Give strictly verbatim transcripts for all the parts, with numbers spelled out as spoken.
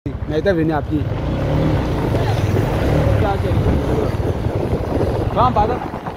Mais il était venu à pied. Bon, pardon.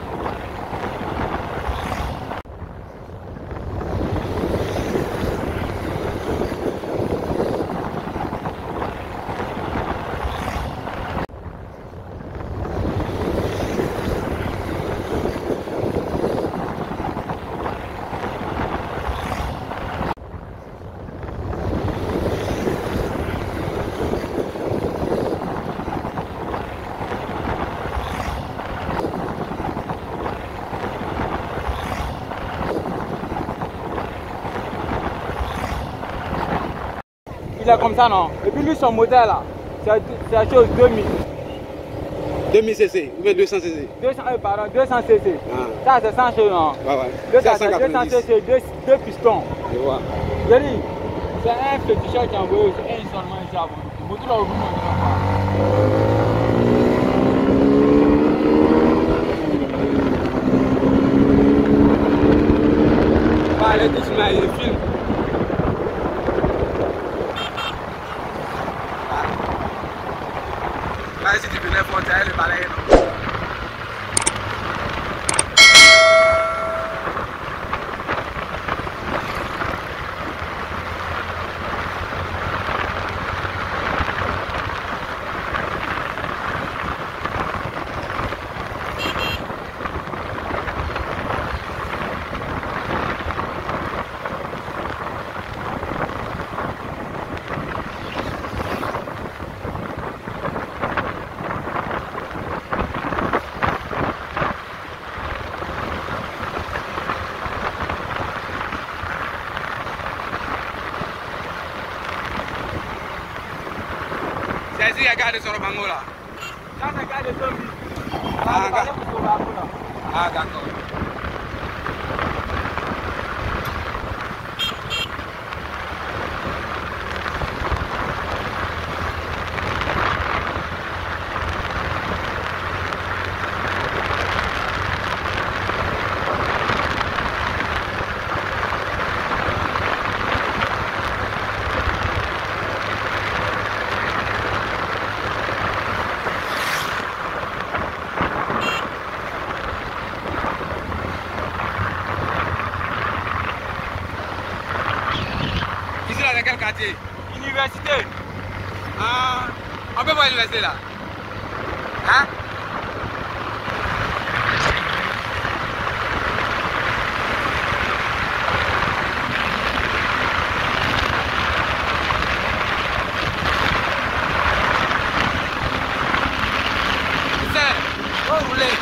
Il est comme ça, non? Et puis lui, son moteur là, c'est la chose deux mille. deux mille cc ou bien deux cents cc? deux cents, euh, pardon, deux cents cc. Ah. Ça, c'est cent choses, non? Ouais, ouais. deux cents cc, deux, deux pistons. Je vois. Je dis, c'est un féticheur qui a envoyé aussi un seulement ici à vous. Vous tout là, vous ne pas. Allez, dis-moi, il filme. Si tu venais pour dire le balai, non? C'est-à-dire, regarde sur le bango là. Ça, c'est regarde le zombie. Ah, ah d'accord. Dans quel quartier? Université. Ah, on peut voir l'université là. Hein? C'est, vous voulez?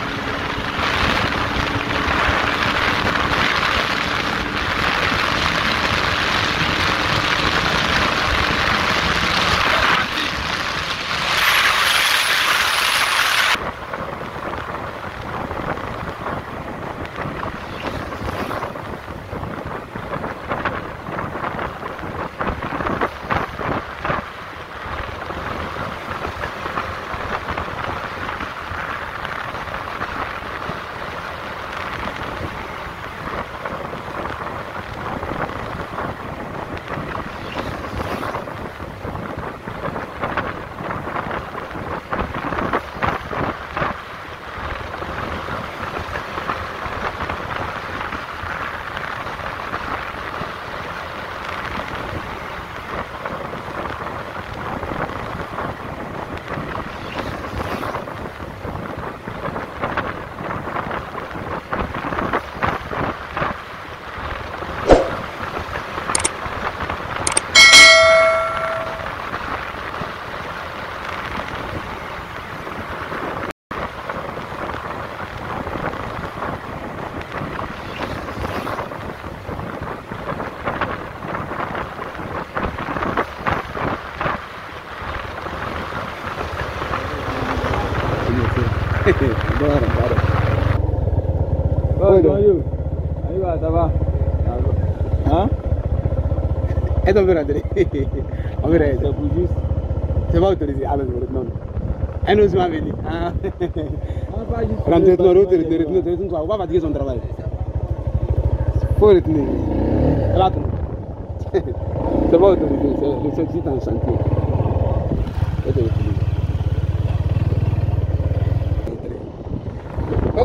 Oh, you? Ayo, ça va? Hein? Et on veut rentrer. On veut rentrer. C'est juste. C'est pas autorisé. Alors, non. Elle nous m'a venu. Rentrez dans l'autre, retenez, on va fatiguer son travail. Faut retenir. C'est pas autorisé. C'est le seul site en chantier.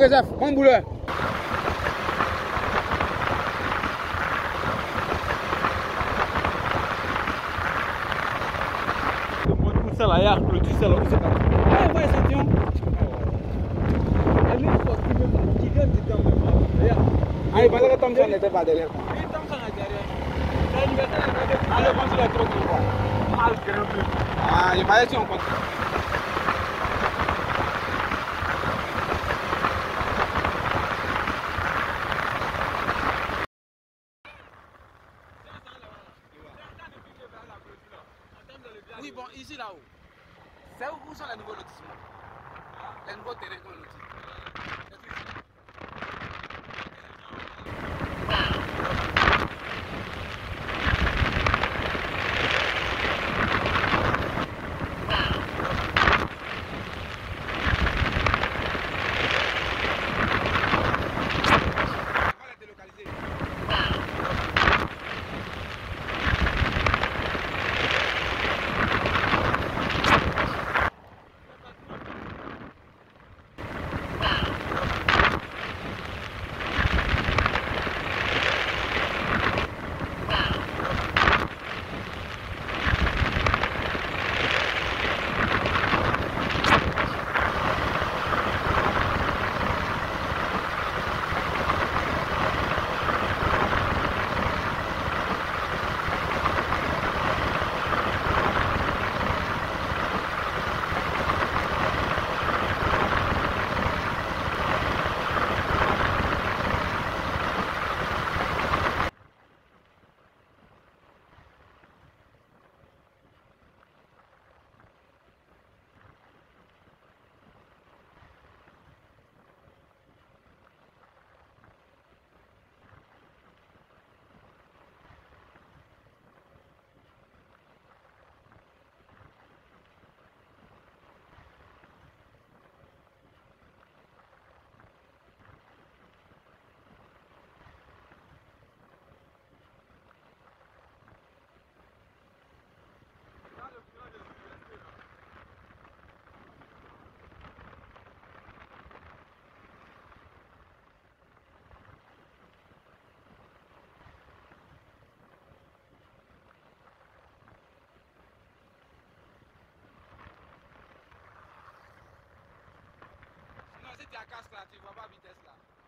Joseph, bon boulot. Ça là, il y a clôture, ça là, où c'est parti. Ouais, ouais, échantillon. Elle est forte, qui vient dedans même. Regarde. Ah, il pensait que Thompson n'était pas derrière. Oui, Thompson est derrière. C'est l'université de Ah, le consul est trop grand quoi. malgré lui. Ah, je parlais si on compte. Oui, bon, ici là-haut. C'est où sont les nouveaux lotissements? Les nouveaux terrains qu'on lotit. Si tu as casque là, tu ne vois pas vitesse là.